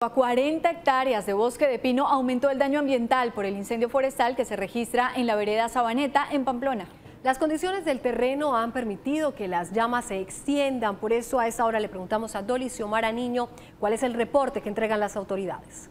A 40 hectáreas de bosque de pino aumentó el daño ambiental por el incendio forestal que se registra en la vereda Sabaneta, en Pamplona. Las condiciones del terreno han permitido que las llamas se extiendan. Por eso a esa hora le preguntamos a Dolly Xiomara Niño cuál es el reporte que entregan las autoridades.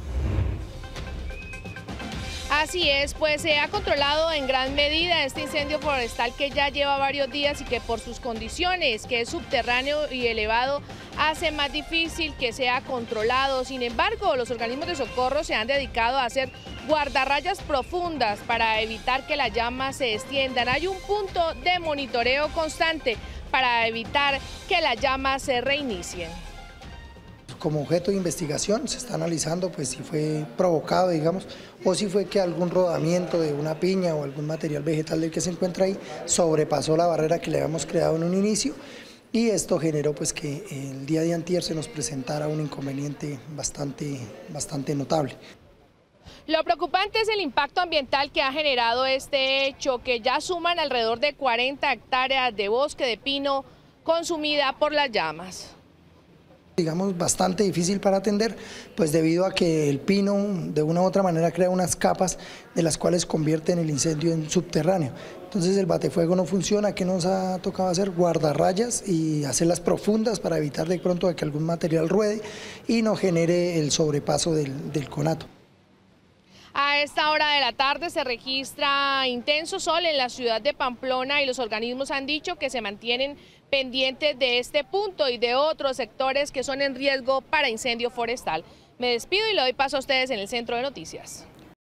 Así es, pues se ha controlado en gran medida este incendio forestal que ya lleva varios días y que por sus condiciones, que es subterráneo y elevado, hace más difícil que sea controlado. Sin embargo, los organismos de socorro se han dedicado a hacer guardarrayas profundas para evitar que las llamas se extiendan. Hay un punto de monitoreo constante para evitar que las llamas se reinicien. Como objeto de investigación se está analizando pues si fue provocado, digamos, o si fue que algún rodamiento de una piña o algún material vegetal del que se encuentra ahí sobrepasó la barrera que le habíamos creado en un inicio, y esto generó pues que el día de antier se nos presentara un inconveniente bastante notable. Lo preocupante es el impacto ambiental que ha generado este hecho, que ya suman alrededor de 40 hectáreas de bosque de pino consumida por las llamas. Digamos, bastante difícil para atender, pues debido a que el pino de una u otra manera crea unas capas de las cuales convierten el incendio en subterráneo. Entonces el batefuego no funciona. ¿Qué nos ha tocado hacer? Guardarrayas y hacerlas profundas para evitar de pronto que algún material ruede y no genere el sobrepaso del conato. A esta hora de la tarde se registra intenso sol en la ciudad de Pamplona y los organismos han dicho que se mantienen pendientes de este punto y de otros sectores que son en riesgo para incendio forestal. Me despido y le doy paso a ustedes en el Centro de Noticias.